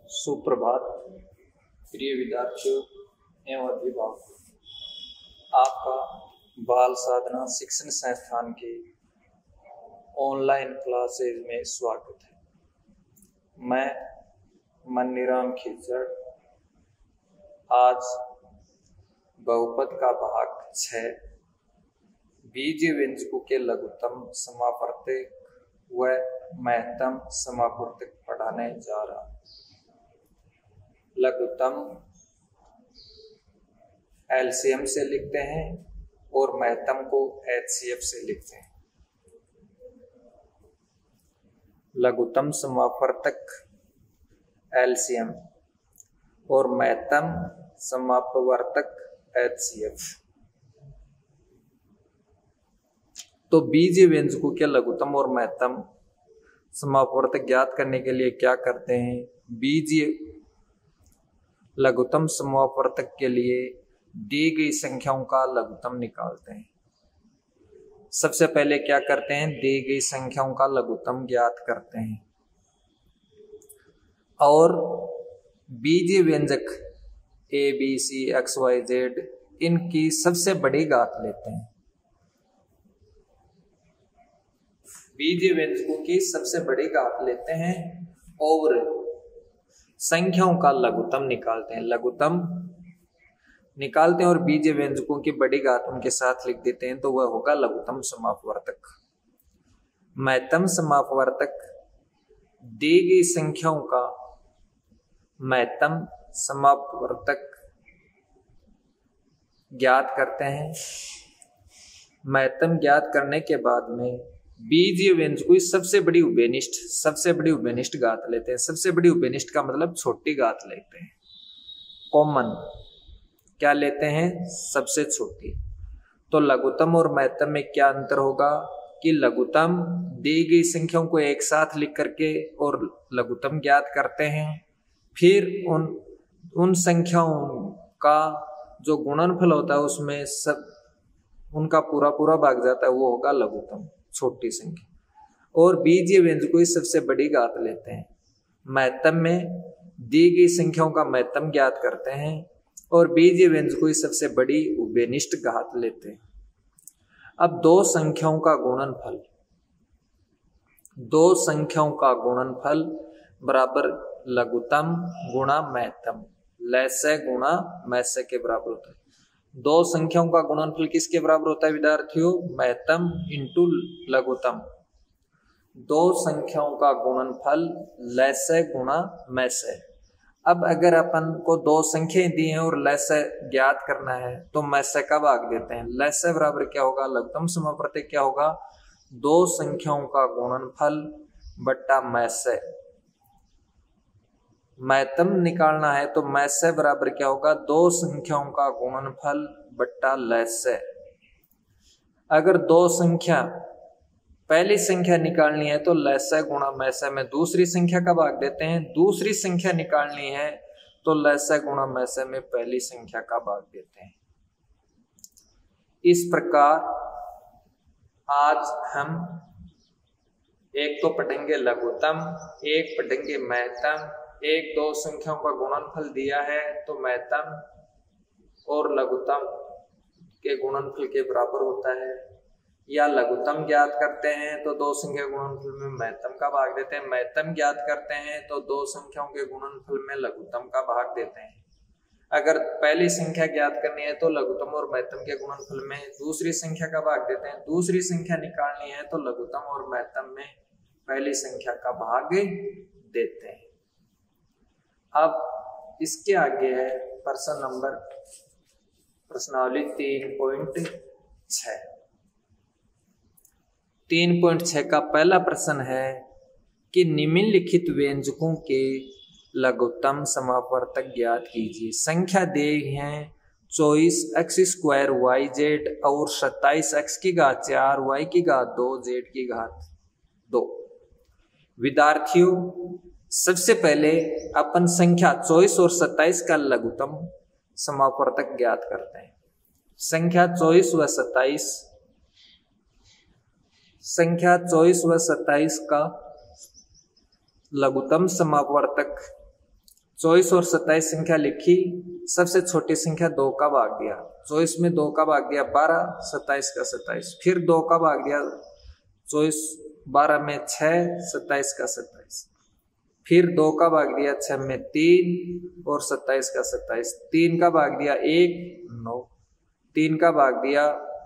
सुप्रभात प्रिय विद्यार्थियों एवं अभिभावकों, आपका बाल साधना शिक्षण संस्थान के ऑनलाइन क्लासेज में स्वागत है। मैं मनीराम खिचड़ आज बहुपद का भाग 6 बीजीय व्यंजकों के लघुत्तम समापवर्तक व महत्तम समापवर्तक पढ़ाने जा रहा हूं। लघुत्तम एलसीएम से लिखते हैं और महत्तम को एचसीएफ से लिखते हैं। लघुत्तम समापवर्तक एलसीएम और महत्तम समापवर्तक एचसीएफ। तो बीजीय व्यंजकों के लघुत्तम और महत्तम समापवर्तक ज्ञात करने के लिए क्या करते हैं? बीजीय लघुत्तम समापवर्तक के लिए दी गई संख्याओं का लघुत्तम निकालते हैं। सबसे पहले क्या करते हैं? दी गई संख्याओं का लघुत्तम ज्ञात करते हैं और बीजीय व्यंजक A B C X Y Z इनकी सबसे बड़ी घात लेते हैं। बीजीय व्यंजकों की सबसे बड़ी घात लेते हैं और संख्याओं का लघुत्तम निकालते हैं। लघुत्तम निकालते हैं और बीजीय व्यंजकों की बड़ी घात उनके साथ लिख देते हैं, तो वह होगा लघुत्तम समापवर्तक। महत्तम समापवर्तक दी गई संख्याओं का महत्तम समापवर्तक ज्ञात करते हैं। महत्तम ज्ञात करने के बाद में बीजीय व्यंजकों की सबसे बड़ी उभयनिष्ठ घात लेते हैं। सबसे बड़ी उभयनिष्ठ का मतलब छोटी घात लेते हैं। कॉमन क्या लेते हैं? सबसे छोटी। तो लघुत्तम और महत्तम में क्या अंतर होगा कि लघुत्तम दी गई संख्याओं को एक साथ लिख करके और लघुत्तम ज्ञात करते हैं, फिर उन संख्याओं का जो गुणनफल होता है उसमें सब उनका पूरा भाग जाता है, वो होगा लघुत्तम, छोटी संख्या। और बीजीय व्यंजकों की सबसे बड़ी घात लेते हैं। महत्तम में दी गई संख्याओं का महत्तम ज्ञात करते हैं और बीजीय व्यंजकों की सबसे बड़ी उभयनिष्ठ घात लेते हैं। अब दो संख्याओं का गुणनफल बराबर लघुत्तम गुणा महत्तम, लैसे गुणा मैसे के बराबर होता है। दो संख्याओं का गुणनफल किसके बराबर होता है विद्यार्थियों? महत्तम इंटू लघुत्तम। दो संख्याओं का गुणनफल लैसे गुणा मैसे। अब अगर अपन को दो संख्याएं दी हैं और लैसे ज्ञात करना है तो मैसे का भाग देते हैं। लैसे बराबर क्या होगा? लघुत्तम समापवर्तक क्या होगा? दो संख्याओं का गुणनफल बट्टा मैसे। महत्तम निकालना है तो मैसे बराबर क्या होगा? दो संख्याओं का गुणनफल बट्टा लैसे। अगर दो संख्या पहली संख्या निकालनी है तो लैसे गुणा मैसे में दूसरी संख्या का भाग देते हैं। दूसरी संख्या निकालनी है तो लैसे गुणा मैसे में पहली संख्या का भाग देते हैं। इस प्रकार आज हम एक तो पढ़ेंगे लघुत्तम, एक पढ़ेंगे महत्तम। एक दो संख्याओं का गुणनफल दिया है तो महत्तम और लघुत्तम के गुणनफल के बराबर होता है, या लघुत्तम ज्ञात करते हैं तो दो संख्या गुणनफल में महत्तम का भाग देते हैं। महत्तम ज्ञात करते हैं तो दो संख्याओं के गुणनफल में लघुत्तम का भाग देते हैं। अगर पहली संख्या ज्ञात करनी है तो लघुत्तम और महत्तम के गुणनफल में दूसरी संख्या का भाग देते हैं। दूसरी संख्या निकालनी है तो लघुत्तम और महत्तम में पहली संख्या का भाग देते हैं। अब इसके आगे है प्रश्नावली 3.6। 3.6 का पहला प्रश्न है कि निम्नलिखित व्यंजकों के लघुत्तम समापवर्तक ज्ञात कीजिए। संख्या दी हैं 24x² yz और 27x की घात 4 y की घात 2 z की घात 2। विद्यार्थियों सबसे पहले अपन संख्या 24 और 27 का लघुत्तम समापवर्तक ज्ञात करते हैं। संख्या 24 व 27 का लघुत्तम समापवर्तक 24 और 27 संख्या लिखी, सबसे छोटी संख्या 2 का भाग दिया, 24 में 2 का भाग दिया 12, 27 का 27, फिर 2 का भाग दिया 24, 12 में 6, 27 का 27, फिर 2 का भाग दिया 6 में 3 और 27 का 27, 3 का भाग दिया 1, 9, 3 का भाग दिया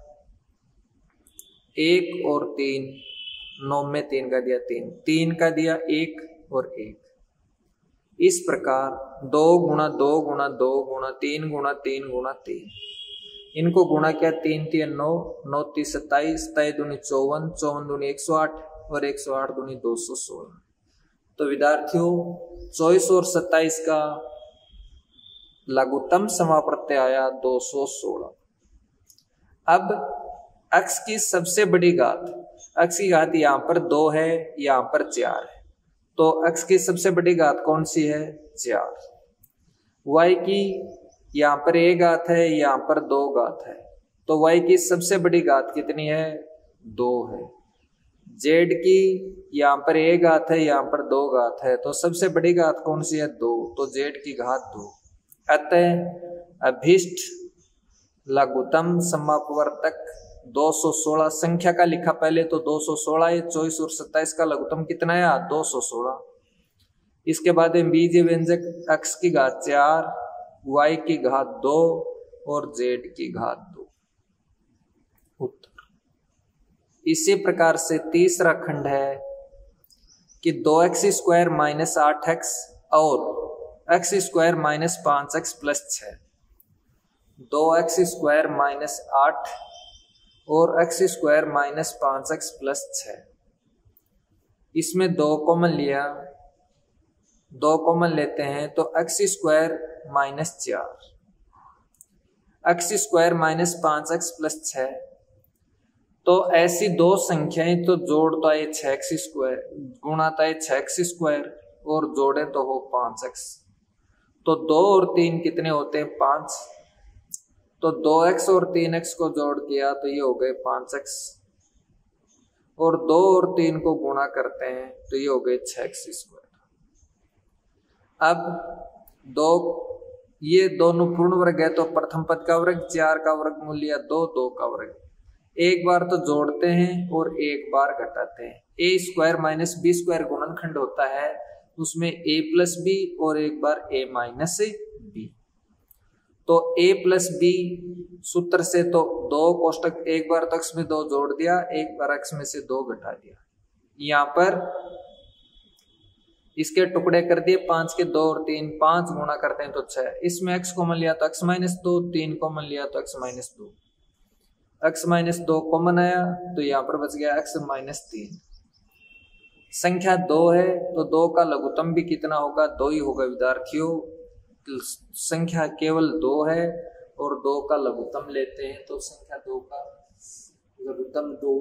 1 और 3, 9 में 3 का दिया 3, 3 का दिया 1 और 1। इस प्रकार 2 गुणा 2 गुणा 2 गुणा 3 गुणा 3 गुणा 3, इनको गुणा किया, 3 3 9, 9 3 27, 27 दूनी 54, 54 दूनी 108 और 108 दूनी 216। तो विद्यार्थियों 24 और 27 का लघुत्तम समाप्रत्यय आया 216। अब x की सबसे बड़ी घात, x की घात यहाँ पर 2 है, यहाँ पर 4 है, तो x की सबसे बड़ी घात कौन सी है? 4। y की यहाँ पर 1 घात है, यहाँ पर 2 घात है, तो y की सबसे बड़ी घात कितनी है? 2 है। z की यहाँ पर 1 घात है, यहाँ पर 2 घात है, तो सबसे बड़ी घात कौन सी है? 2, तो z की घात 2। अतः अभीष्ट लघुत्तम समापवर्तक 216 संख्या का लिखा पहले तो 216 है, 24 और 27 का लघुत्तम कितना है? 216। इसके बाद बीज व्यंजक x की घात 4, y की घात 2 और z की घात 2। उत्तर। इसी प्रकार से तीसरा खंड है कि 2x स्क्वायर माइनस 8x और x square minus 5x plus 6, 2x square minus 8 और x square minus 5x plus 6, इसमें 2 कॉमन लिया, 2 कॉमन लेते हैं तो x square minus 4, x square minus 5x plus 6, तो ऐसी दो संख्याएं तो जोड़ता है 6x स्क्वायर, गुणाता है 6x स्क्वायर और जोड़े तो हो 5x, तो 2 और 3 कितने होते हैं? 5, तो 2x और 3x को जोड़ किया तो ये हो गए 5x, और 2 और 3 को गुणा करते हैं तो ये हो गए 6x स्क्वायर। अब ये दोनों पूर्ण वर्ग है, तो प्रथम पद का वर्ग 4 का वर्ग मूल्य 2, 2 का वर्ग, एक बार तो जोड़ते हैं और एक बार घटाते हैं। a square minus B square गुणनखंड होता है, उसमें a प्लस बी और एक बार a माइनस बी, तो a प्लस बी सूत्र से तो 2 कोष्टक, एक बार तो x में 2 जोड़ दिया, एक बार x में से 2 घटा दिया, यहाँ पर इसके टुकड़े कर दिए, 5 के 2 और 3, 5 गुणा करते हैं तो 6, इसमें x कॉमन लिया तो x माइनस 2, 3 कॉमन लिया तो x minus 2, x minus 2 common आया तो यहाँ पर बच गया x माइनस 3। संख्या 2 है तो 2 का लघुत्तम भी कितना होगा? 2 ही होगा विद्यार्थियों। संख्या केवल 2 है और 2 का लघुत्तम लेते हैं तो संख्या 2 का लघुत्तम 2।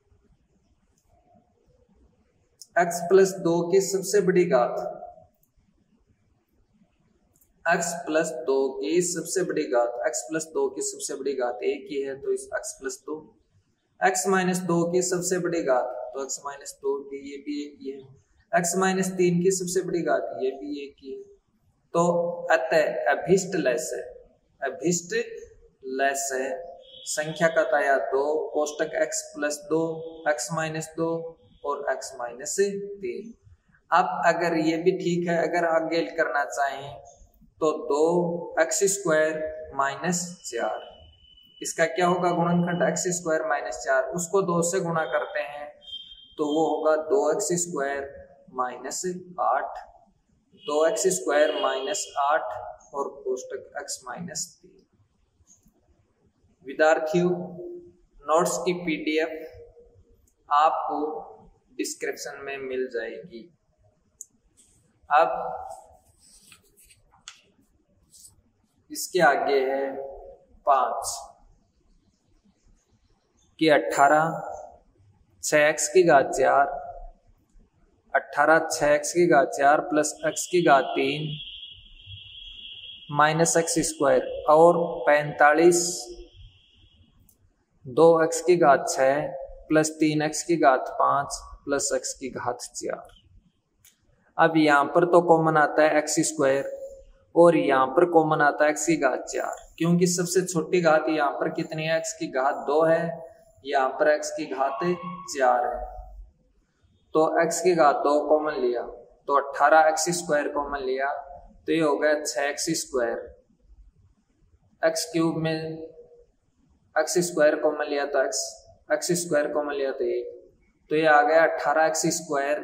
x प्लस 2 की सबसे बड़ी घात, x प्लस 2 की सबसे बड़ी घात, x प्लस 2 की सबसे बड़ी घात 1 ही है तो इस x प्लस 2, x माइनस 2 की सबसे बड़ी घात तो x माइनस 2 भी, ये भी 1 ही है, x माइनस 3 की सबसे बड़ी घात ये भी 1 ही है, तो अतः अभीष्ट लैस है, अभीष्ट लैस है संख्या का ताया 2, कोष्टक x प्लस 2, x माइनस 2 और x माइनस 3। अब अगर ये भी ठीक है, अगर आगे करना चाहें तो 2x स्क्वायर माइनस 4, इसका क्या होगा गुणनखंड? x स्क्वायर माइनस 4, उसको 2 से गुणा करते हैं तो वो होगा 2x square minus 8, 2x square minus 8 और कोष्टक x माइनस 3। विद्यार्थियों नोट्स की PDF आपको डिस्क्रिप्शन में मिल जाएगी। अब इसके आगे है 5 कि 18 6x की घात 4, 18 6x की घात 4 प्लस x की घात 3 माइनस x स्क्वायर, और 45 2x की घात 6 प्लस 3x की घात 5 प्लस x की घात 4। अब यहाँ पर तो कॉमन आता है x स्क्वायर, और यहाँ पर कॉमन आता है x की घात 4, क्योंकि सबसे छोटी घात यहाँ पर कितनी है, x की घात 2 है, यहाँ पर x की घात 4 है। तो x की घात 2 कॉमन लिया तो 18x² कॉमन लिया तो ये हो गया 6x²। x³ में x² कॉमन लिया तो x² कॉमन लिया तो 1, तो ये आ गया 18x²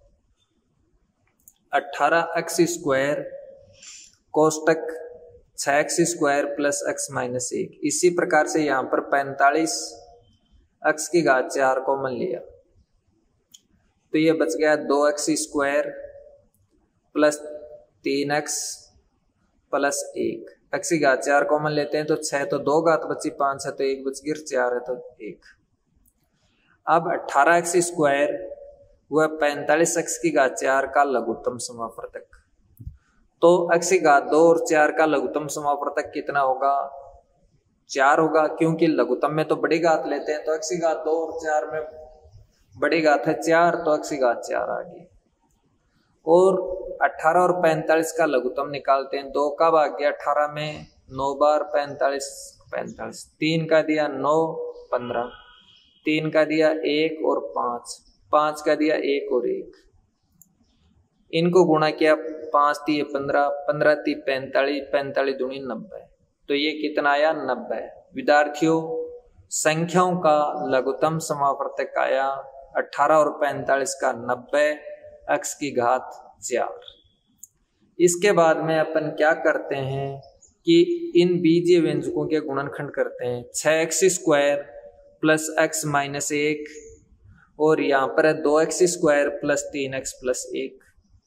कोष्टक 6x² plus x minus 1। इसी प्रकार से यहाँ पर 45x की घात 4 कॉमन लिया तो ये बच गया 2x² plus 3x plus 1। x की घात 4 कॉमन लेते हैं तो 6 तो 2 घात बची, 5 है तो 1 बच गया, 4 है तो 1। अब 18x² वह 45x की घात 4 का लघुत्तम समावर्तक। तो x की घात 2 और 4 का लघुत्तम समावर्तक कितना होगा, 4 होगा, क्योंकि लघुत्तम में तो बड़ी घात लेते हैं। तो x की घात 2 और 4 में बड़ी घात है 4, तो x की घात 4 आ गई। और 18 और 45 का लघुत्तम निकालते हैं। 2 का भाग गया 18 में, 9 बार 45, 3 का दिया 9, 15, 3 का दिया 1 और 5 का दिया 1 और 1। इनको गुणा किया, 5 × 3 15, 15 × 3 45, 45 दूनी 90। तो ये कितना आया, 90। विद्यार्थियों, संख्याओं का लघुत्तम समावर्तक आया 18 और 45 का 90, x की घात 4। इसके बाद में अपन क्या करते हैं कि इन बीजीय व्यंजकों के गुणनखंड करते हैं। 6x² प्लस x माइनस 1 और यहाँ पर है 2x² plus 3x plus 1।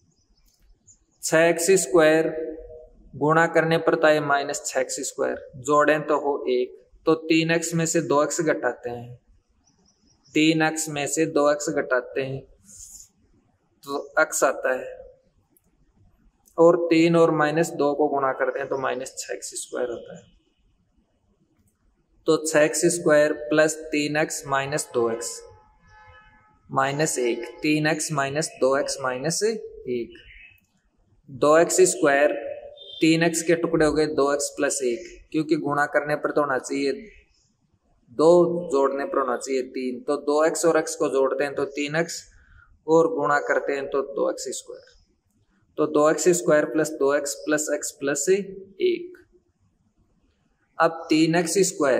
6x² गुणा करने पर तो माइनस 6x², जोड़ें तो हो 1, तो 3x में से 2x घटाते हैं, 3x में से 2x घटाते हैं तो x आता है, और 3 और माइनस 2 को गुणा करते हैं तो माइनस 6x² होता है। तो 6x² plus 3x minus 2x minus 1, 3x minus 2x minus 1, 2x², 3x के टुकड़े हो गए 2x प्लस 1, क्योंकि गुणा करने पर तो होना चाहिए 2, जोड़ने पर होना चाहिए 3। तो 2x और x को जोड़ते हैं तो 3x और गुणा करते हैं तो 2x²। तो 2x² plus 2x plus x plus 1। अब 3x²,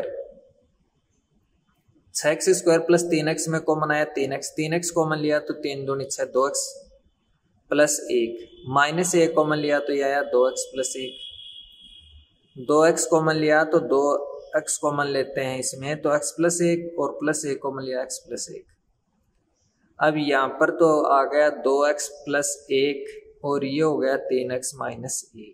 6x² प्लस 3x में कॉमन आया 3x कॉमन लिया तो 3 दूनी 6, 2x प्लस 1, माइनस 1 कॉमन लिया तो यह आया 2x प्लस 1, 2x कॉमन लिया तो 2x कॉमन लेते हैं इसमें तो x प्लस 1 और प्लस 1 कॉमन लिया x प्लस 1। अब यहाँ पर तो आ गया 2x प्लस 1 और ये हो गया 3x माइनस 1,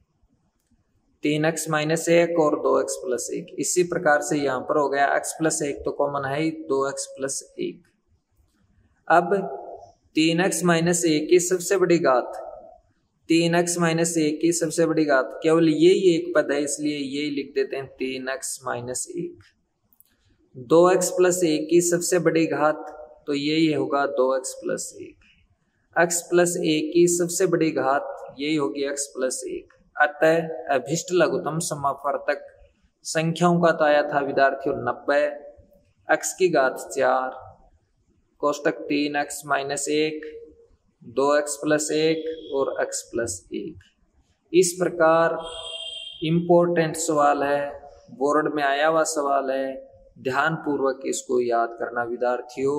3x माइनस 1 और 2x प्लस 1। इसी प्रकार से यहाँ पर हो गया x प्लस 1 तो कॉमन है ही 2x प्लस 1। अब 3x माइनस 1 की सबसे बड़ी घात, 3x माइनस 1 की सबसे बड़ी घात, केवल ये एक पद है इसलिए ये लिख देते हैं 3x माइनस 1। 2x प्लस 1 की सबसे बड़ी घात तो यही होगा 2x प्लस 1। x प्लस 1 की सबसे बड़ी घात यही होगी x प्लस 1। अतः अभिष्ट लघुत्तम समावर्तक संख्याओं का तो आया था विद्यार्थियों 90, x की घात 4 कोष्टक 3x माइनस 1, 2x प्लस 1 और x प्लस 1। इस प्रकार इम्पोर्टेंट सवाल है, बोर्ड में आया हुआ सवाल है, ध्यान पूर्वक इसको याद करना विद्यार्थियों।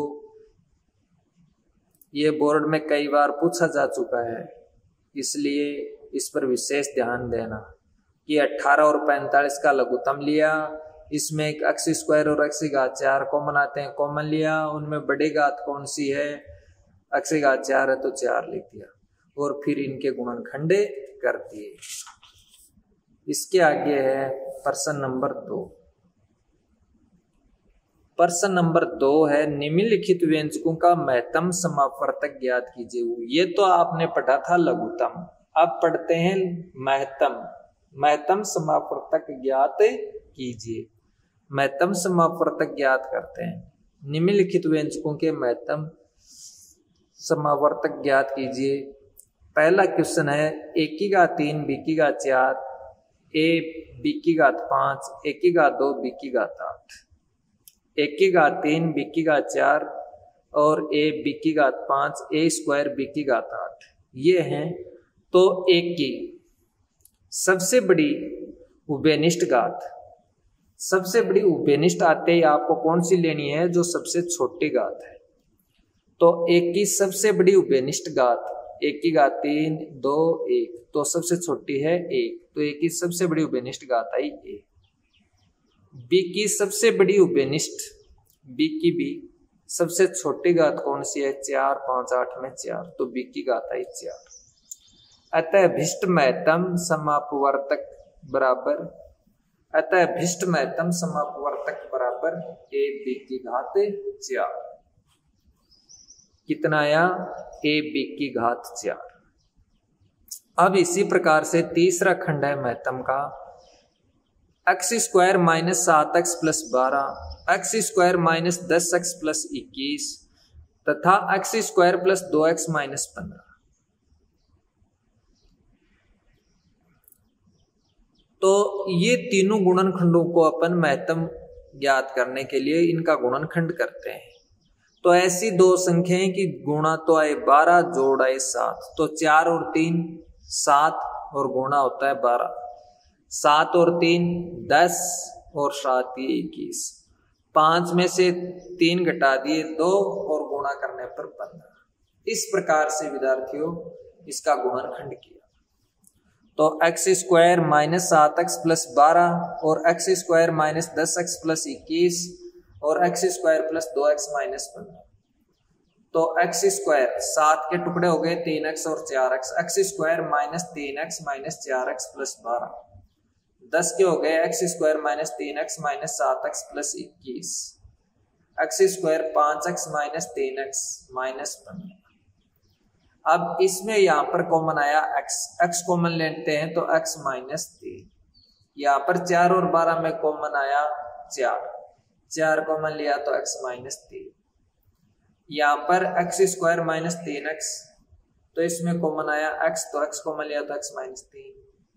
ये बोर्ड में कई बार पूछा जा चुका है, इसलिए इस पर विशेष ध्यान देना कि 18 और 45 का लघुत्तम लिया, इसमें एक x² और x की घात 4 कॉमन आते हैं, कॉमन लिया, उनमें बड़ी घात कौन सी है, x की घात 4 है तो 4 लिख दिया और फिर इनके गुणनखंड कर दिए। इसके आगे है प्रश्न नंबर 2। प्रश्न नंबर 2 है निम्नलिखित व्यंजकों का महत्तम समावर्तक ज्ञात कीजिए। ये तो आपने पढ़ा था लघुत्तम, अब पढ़ते हैं महत्तम। महत्तम समावर्तक ज्ञात कीजिए। महत्तम समावर्तक ज्ञात करते हैं। निम्नलिखित व्यंजकों के महत्तम समावर्तक ज्ञात कीजिए। पहला क्वेश्चन है a की घात 3 b की घात 4 a b की घात 5 a की घात 2 b की घात 8। a की घात 3 b की घात 4 और a b की घात 5 a स्क्वायर b की घात 8 ये हैं। तो a की सबसे बड़ी उभयनिष्ठ घात, सबसे बड़ी उभयनिष्ठ आते ही आपको कौन सी लेनी है, जो सबसे छोटी घात है। तो एक की सबसे बड़ी उभयनिष्ठ घात, एक की घात 3 2 1, तो सबसे छोटी है 1, तो एक की सबसे बड़ी उभयनिष्ठ घात आई a। b की सबसे बड़ी उभयनिष्ठ, b की b सबसे छोटी घात कौन सी है, 4 5 8 में 4, तो b की घात आई 4। अतः भिष्ट महत्तम समापवर्तक बराबर, अतः भिष्ट महत्तम समापवर्तक बराबर a b की घात 4। कितना आया, a b की घात 4। अब इसी प्रकार से तीसरा खंड है महत्तम का, x square minus 7x plus 12, x square minus 10x plus 21 तथा x square plus 2x minus 15। तो ये तीनों गुणनखंडों को अपन महत्तम ज्ञात करने के लिए इनका गुणनखंड करते हैं। तो ऐसी दो संख्याएं की गुणा तो आए 12 जोड़ आए 7, तो 4 और 3 7 और गुणा होता है 12, 7 और 3 10 और 7 21, 5 में से 3 घटा दिए 2 और गुणा करने पर 15। इस प्रकार से विद्यार्थियों इसका गुणनखंड किया। तो x square minus 7x plus 12 और x square minus 10x plus 21 और x square plus 2x minus 15। तो x स्क्वायर 7 के टुकड़े हो गए 3x और 4x, x square minus 3x minus 4x plus 12, 10 के हो गए x square minus 3x minus 7x plus 21, x square 5x minus 3x minus 15। अब इसमें यहाँ पर कॉमन आया x कॉमन लेते हैं तो x माइनस 3, यहाँ पर 4 और 12 में कॉमन आया 4 कॉमन लिया तो x माइनस 3, यहाँ पर x स्क्वायर माइनस 3x तो इसमें कॉमन आया x, तो x कॉमन लिया तो x माइनस 3,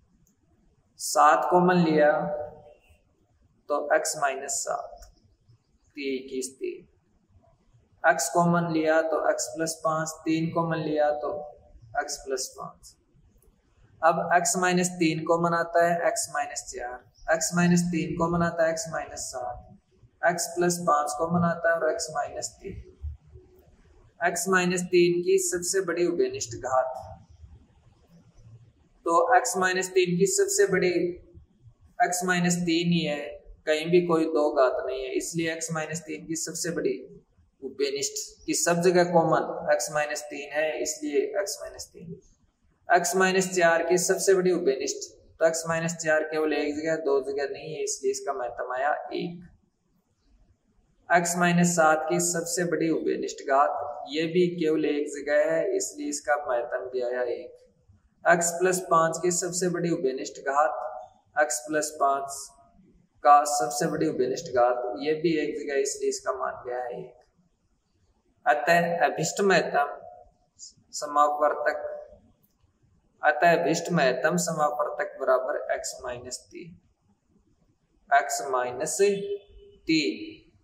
7 कॉमन लिया तो x माइनस 7, 21 3, x कॉमन लिया तो x प्लस 5, 3 कॉमन लिया तो x प्लस 5। अब x माइनस 3 कॉमन आता है x minus 4, x minus 3 common आता है x minus 7, x plus 5 common आता है और x माइनस 3। x माइनस 3 की सबसे बड़ी उभयनिष्ठ घात, तो x माइनस 3 की सबसे बड़ी x माइनस 3 ही है, कहीं भी कोई दो घात नहीं है, इसलिए x माइनस 3 की सबसे बड़ी उभयनिष्ठ की सब जगह कॉमन x माइनस 3 है, इसलिए x माइनस 3। x माइनस 4 की सबसे बड़ी उभयनिष्ठ, तो x माइनस 4 केवल एक जगह दो जगह नहीं है, इसलिए इसका महत्तम आया 1। x माइनस 7 की सबसे बड़ी उभयनिष्ठ घात, ये भी केवल एक जगह है, इसलिए इसका महत्तम भी आया 1। x प्लस 5 की सबसे बड़ी उभयनिष्ठ घात, x प्लस 5 का सबसे बड़ी उभयनिष्ठ घात, ये भी एक जगह, इसलिए इसका मान गया है 1। अतः अभिष्ट महत्तम समापवर्तक, अतः अभिष्ट महत्तम समापवर्तक बराबर x माइनस 3, x माइनस 3।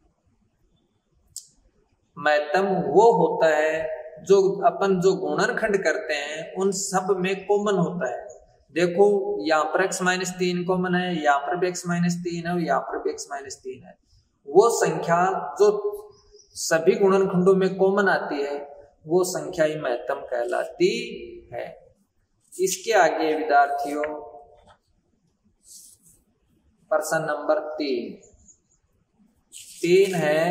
महत्तम वो होता है जो अपन जो गुणनखंड करते हैं उन सब में कॉमन होता है। देखो यहाँ पर x माइनस 3 कॉमन है, यहाँ पर भी x माइनस 3 है और यहाँ पर भी x माइनस 3 है। वो संख्या जो सभी गुणनखंडों में कॉमन आती है वो संख्या ही महत्तम कहलाती है। इसके आगे विद्यार्थियों प्रश्न नंबर 3 है,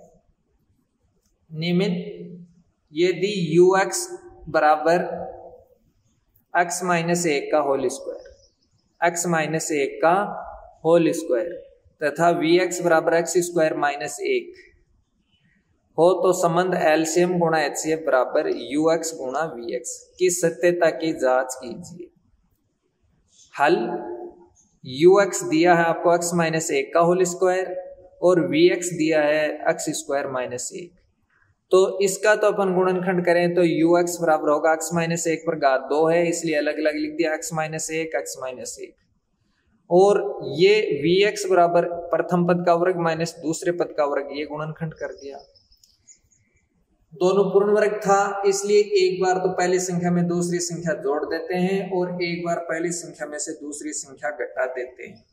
निम्न यदि ux बराबर x माइनस 1 का होल स्क्वायर, x माइनस 1 का होल स्क्वायर तथा vx बराबर x स्क्वायर माइनस 1 हो तो संबंध एलसीएम गुणा एचसीएफ बराबर ux गुणा vx की सत्यता की जांच कीजिए। हल, ux दिया है आपको x माइनस 1 का होल स्क्वायर और vx दिया है x स्क्वायर माइनस 1। तो इसका तो अपन गुणनखंड करें तो ux बराबर होगा x माइनस 1 पर घात 2 है, इसलिए अलग अलग लिख दिया x माइनस 1 x माइनस 1। और ये vx बराबर प्रथम पद का वर्ग माइनस दूसरे पद का वर्ग, ये गुणनखंड कर दिया। दोनों पूर्ण वर्ग था, इसलिए एक बार तो पहली संख्या में दूसरी संख्या जोड़ देते हैं और एक बार पहली संख्या में से दूसरी संख्या घटा देते हैं।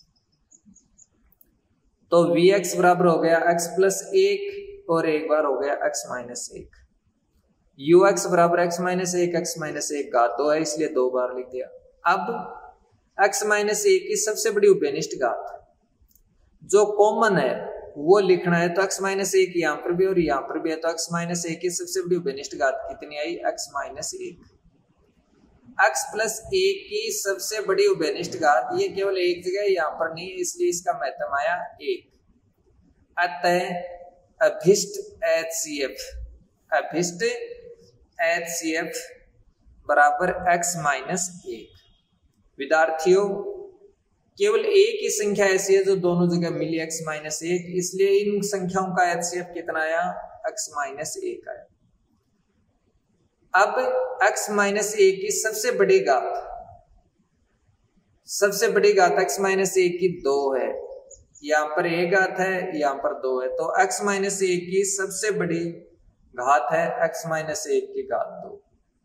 तो vx बराबर हो गया x प्लस 1 और एक बार हो गया x माइनस 1। ux बराबर x माइनस 1 x माइनस 1 घात 2 है, इसलिए 2 बार लिख दिया। अब x माइनस 1 की सबसे बड़ी उभयनिष्ठ घात जो कॉमन है वो लिखना है, तो x माइनस 1 यहाँ पर भी और यहाँ पर भी है, तो x माइनस 1 की सबसे बड़ी उभयनिष्ठ घात कितनी आई, x माइनस 1। x प्लस 1 की सबसे बड़ी उभयनिष्ठ घात ये केवल एक जगह यहाँ पर नहीं, इसलिए इसका महत्तम आया 1। अतः अभिष्ट HCF बराबर x माइनस 1। विद्यार्थियों केवल एक ही संख्या ऐसी है जो दोनों जगह मिली x माइनस 1, इसलिए इन संख्याओं का HCF कितना आया, x माइनस 1 आया। अब x माइनस 1 की सबसे बड़ी घात x माइनस 1 की 2 है, यहाँ पर एक घात है, यहाँ पर 2 है, तो x माइनस 1 की सबसे बड़ी घात है x माइनस 1 की घात 2।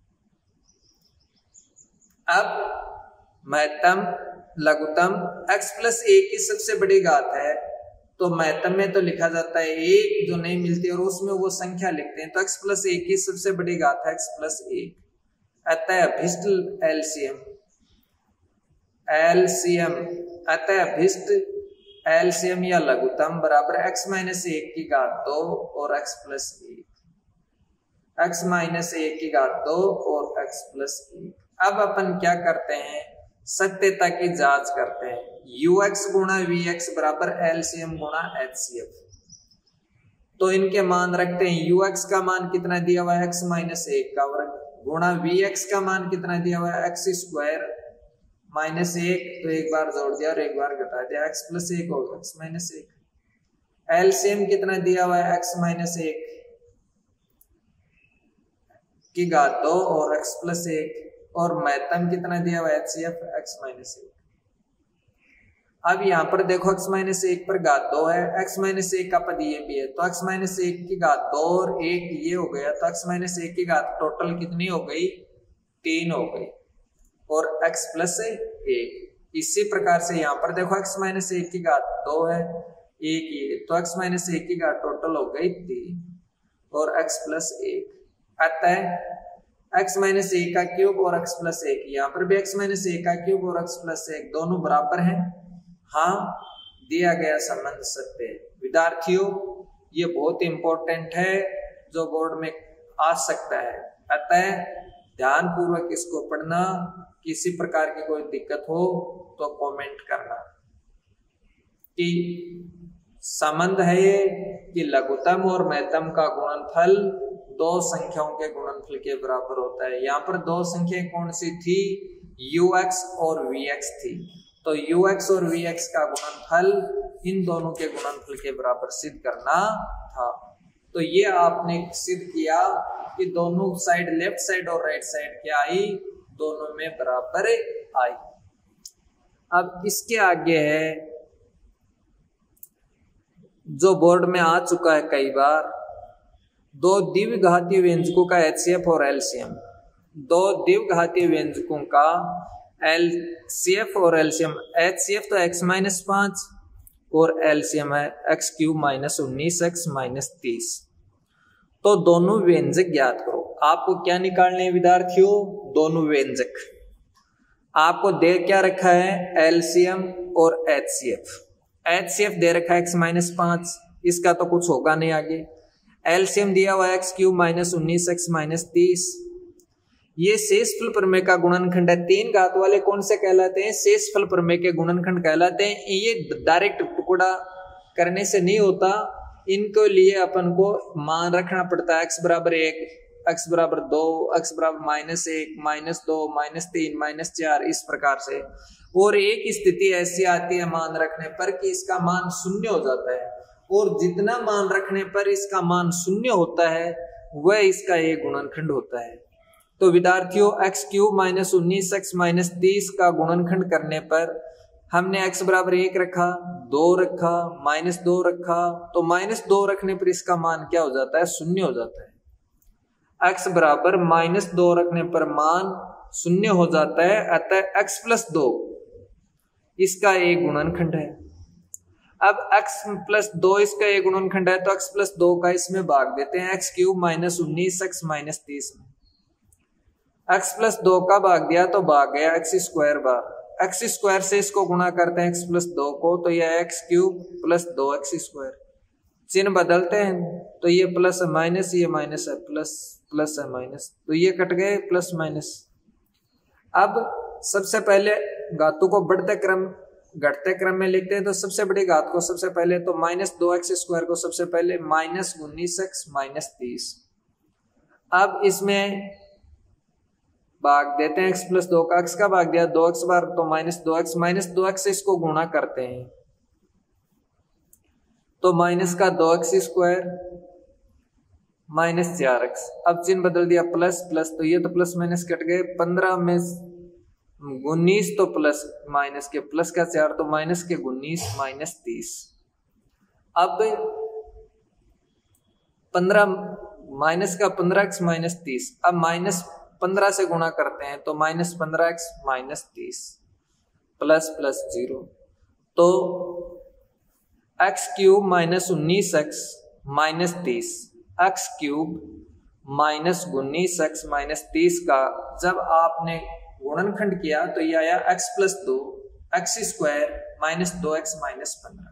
अब महत्तम लघुत्तम x प्लस 1 की सबसे बड़ी घात है, तो महत्तम में तो लिखा जाता है 1 जो नहीं मिलती और उसमें वो संख्या लिखते हैं, तो x प्लस 1 की सबसे बड़ी घात है x प्लस 1। अतः अभिष्ट LCM या लघुत्तम बराबर x माइनस 1 की घात 2 और x प्लस 1, x माइनस 1 की घात 2 और x प्लस 1। अब अपन क्या करते हैं, सत्यता की जांच करते हैं। ux गुणा vx बराबर LCM गुणा HCF, तो इनके मान रखते हैं। ux का मान कितना दिया हुआ है, x माइनस 1 का वर्ग गुणा vx का मान कितना दिया हुआ है, x स्क्वायर माइनस 1, तो एक बार जोड़ दिया और एक बार घटा दिया, x प्लस 1 होगा x माइनस 1। LCM कितना दिया हुआ है, x माइनस 1 की घात 2 और x प्लस 1, और महत्तम कितना दिया हुआ है HCF x माइनस 1। अब यहाँ पर देखो x माइनस 1 पर घात 2 है, x माइनस 1 का पद ये भी है, तो x माइनस 1 की घात 2 और 1 ये हो गया, तो x माइनस 1 की घात टोटल कितनी हो गई, 3 हो गई, और x प्लस 1। इसी प्रकार से यहाँ पर देखो x माइनस 1 की घात 2 है, 1 ये, तो x माइनस 1 की घात टोटल हो गई 3 और x प्लस 1। अतः x माइनस 1 का क्यूब और x प्लस 1, यहाँ पर भी x माइनस 1 का क्यूब और x प्लस 1 दोनों बराबर हैं। हाँ, दिया गया संबंध सत्य है। विद्यार्थियों ये बहुत इंपॉर्टेंट है जो बोर्ड में आ सकता है, अतः ध्यान पूर्वक इसको पढ़ना। किसी प्रकार की कोई दिक्कत हो तो कमेंट करना। कि संबंध है ये कि लघुत्तम और महत्तम का गुणनफल दो संख्याओं के गुणनफल के बराबर होता है। यहाँ पर दो संख्याएं कौन सी थी, ux और vx थी, तो ux और vx का गुणनफल इन दोनों के गुणनफल के बराबर सिद्ध करना था। तो ये आपने सिद्ध किया कि दोनों साइड, लेफ्ट साइड और राइट साइड क्या आई, दोनों में बराबर आई। अब इसके आगे है जो बोर्ड में आ चुका है कई बार, दो द्विघातीय व्यंजकों का HCF और LCM। दो द्विघातीय व्यंजकों का LCF और LCM। HCF तो x-5 और LCM है x³ - 19x - 30। तो दोनों व्यंजक ज्ञात करो। आपको क्या निकालने हैं विद्यार्थियों, दोनों व्यंजक। आपको दे क्या रखा है, LCM और HCF। HCF दे रखा है x-5, इसका तो कुछ होगा नहीं आगे। LCM दिया हुआ है x³ - 19x - 30। ये शेषफल प्रमेय का गुणनखंड है। तीन घात वाले कौन से कहलाते हैं, शेषफल प्रमेय के गुणनखंड कहलाते हैं। ये डायरेक्ट टुकड़ा करने से नहीं होता, इनको लिए अपन को मान रखना पड़ता है। x बराबर 1, x बराबर 2, x बराबर -1, -2, -3, -4, इस प्रकार से। और एक स्थिति ऐसी आती है मान रखने पर कि इसका मान 0 हो जाता है, और जितना मान रखने पर इसका मान शून्य होता है वह इसका एक गुणनखंड होता है। तो विद्यार्थियों x³ माइनस 19 x माइनस 30 का गुणनखंड करने पर हमने x बराबर 1 रखा, 2 रखा, -2 रखा, तो -2 रखने पर इसका मान क्या हो जाता है? शून्य हो जाता है। x बराबर -2 रखने पर मान शून्य हो जाता है, अतः x + 2 इसका एक गुणनखंड है। अब x + 2 इसका एक गुणनखंड है तो x + 2 का इसमें भाग देते हैं x³ माइनस 19 x माइनस 30 में। x + 2 का भाग दिया तो भाग गया x² बार, x² से इसको गुणा करते हैं x + 2 को, तो यह x³ + 2x²। चिन्ह बदलते हैं तो ये प्लस है माइनस, ये माइनस है प्लस, प्लस है माइनस, तो ये कट गए प्लस माइनस। अब सबसे पहले घातों को बढ़ते क्रम घटते क्रम में लिखते हैं, तो सबसे बड़ी घात को सबसे पहले तो -2x² को सबसे पहले -19x माइनस 30। अब इसमें भाग देते हैं x + 2 का, x का भाग दिया 2x बार तो -2x, -2x से इसको गुणा करते हैं तो माइनस का 2x² माइनस 4x। अब चिन्ह बदल दिया प्लस प्लस, तो ये तो प्लस माइनस कट गए, 15 में 19 तो प्लस माइनस के प्लस का 4 तो माइनस के 19 माइनस 30। अब 15 माइनस का 15x माइनस 30, अब -15 से गुणा करते हैं तो -15x माइनस 30 प्लस प्लस 0, तो x³ minus 19x minus 30, x³ minus 19x minus 30 का जब आपने गुणनखंड किया तो यह आया x + 2 x² minus 2x minus 15।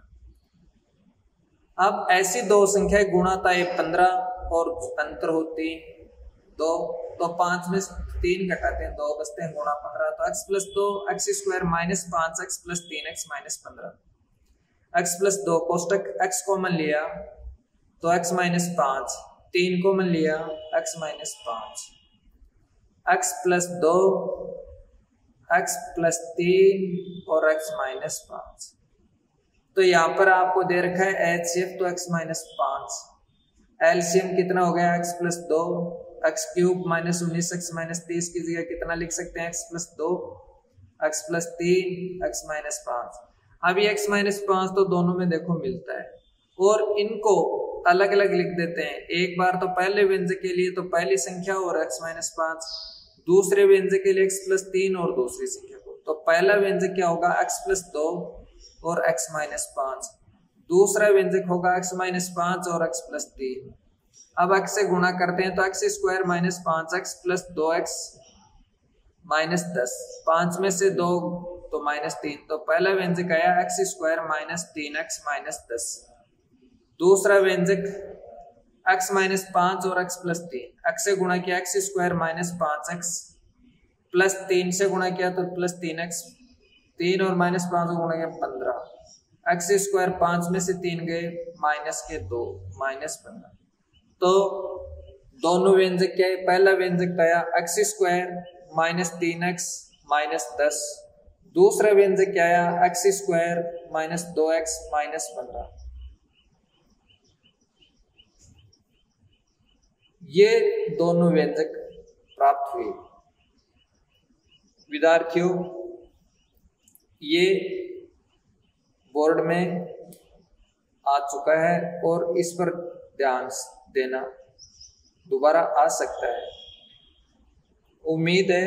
अब ऐसी दो संख्याएं गुणाता 15 और अंतर होती 2, तो 5 में 3 घटाते हैं 2 बचते हैं, गुणा 15, तो x + 2 x² minus 5x + 3x minus 15। x + 2 कोष्टक x कॉमन लिया तो x माइनस 5, 3 कॉमन लिया x माइनस 5, x + 2 x + 3 और x माइनस 5। तो यहाँ पर आपको दे रखा है HCF तो x माइनस 5, एलसीएम कितना हो गया x + 2 x³ minus 19x minus 30 की जगह कितना लिख सकते हैं x + 2 x + 3 x माइनस 5। अभी x माइनस 5 तो दोनों में देखो मिलता है और इनको अलग अलग लिख देते हैं। एक बार तो पहले व्यंजक के लिए तो पहली संख्या और x माइनस 5, दूसरे व्यंजक के लिए x + 3 और दूसरी संख्या को, तो पहला व्यंजक क्या होगा x + 2 और x माइनस 5, दूसरा व्यंजक होगा x माइनस 5 और x + 3। अब x से गुणा करते हैं तो x² minus 5x + 2x minus 10, 5 में से 2 तो -3, तो पहला व्यंजक आया x² माइनस 3x माइनस 10, दूसरा व्यंजक x माइनस 5 और x + 3, x से गुणा किया x² माइनस 5x प्लस 3 से गुणा किया तो प्लस 3x, 3 और माइनस 5 को गुणा किया 15, x² 5 में से 3 गए माइनस के 2 माइनस 15। तो दोनों व्यंजक क्या है, पहला व्यंजक आया x² माइनस 3x माइनस 10, दूसरा व्यंजक क्या आया x² माइनस 2x माइनस 15। ये दोनों व्यंजक प्राप्त हुए। विद्यार्थियों ये बोर्ड में आ चुका है और इस पर ध्यान देना, दोबारा आ सकता है। उम्मीद है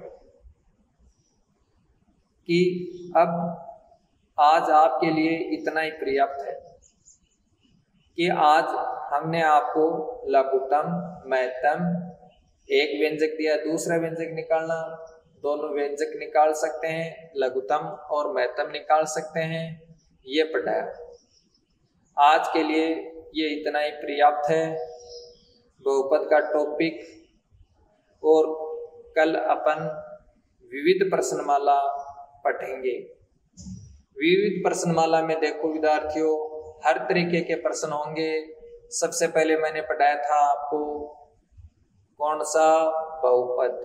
कि अब आज आपके लिए इतना ही पर्याप्त है कि आज हमने आपको लघुत्तम महत्तम एक व्यंजक दिया, दूसरा व्यंजक निकालना, दोनों व्यंजक निकाल सकते हैं, लघुत्तम और महत्तम निकाल सकते हैं, ये पढ़ाया। आज के लिए ये इतना ही पर्याप्त है बहुपद का टॉपिक, और कल अपन विविध प्रश्नमाला पढ़ेंगे। विविध प्रश्नमाला में देखो विद्यार्थियों हर तरीके के प्रश्न होंगे। सबसे पहले मैंने पढ़ाया था आपको कौन सा, बहुपद,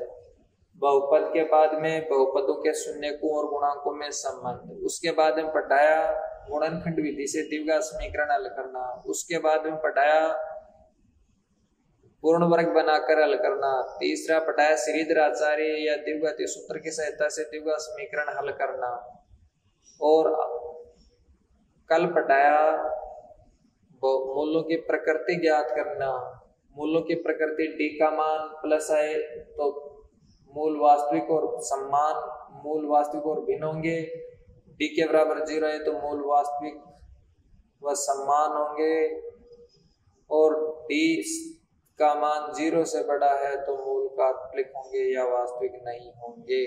बहुपद के बाद में बहुपदों के शून्यकों और गुणांकों में संबंध, उसके बाद में पढ़ाया गुणनखंड विधि से द्विघात समीकरण हल करना। उसके बाद में पढ़ाया पूर्ण वर्ग बनाकर हल करना। तीसरा पढ़ाया श्रीधर आचार्य या द्विघातीय सूत्र की सहायता से द्विघात समीकरण हल करना। और कल पढ़ाया मूलों की प्रकृति ज्ञात करना। मूलों की प्रकृति डी का मान प्लस है तो मूल वास्तविक और सम्मान, मूल वास्तविक और भिन्न होंगे। डी के बराबर 0 है तो मूल वास्तविक व सम्मान होंगे, और डी का मान 0 से बड़ा है तो मूल काल्पनिक होंगे या वास्तविक नहीं होंगे।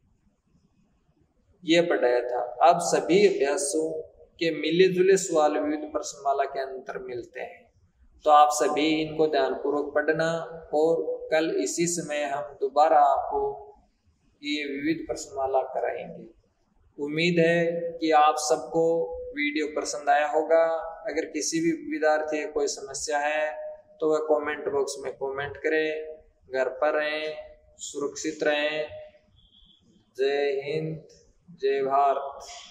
ये पढ़ाया था। अब सभी अभ्यासों के मिले जुले सवाल विविध प्रश्नमाला के अंतर मिलते हैं, तो आप सभी इनको ध्यानपूर्वक पढ़ना। और कल इसी समय हम दोबारा आपको ये विविध प्रश्नमाला कराएंगे। उम्मीद है कि आप सबको वीडियो पसंद आया होगा। अगर किसी भी विद्यार्थी कोई समस्या है तो वह कमेंट बॉक्स में कमेंट करें। घर पर रहें, सुरक्षित रहें। जय हिंद, जय भारत।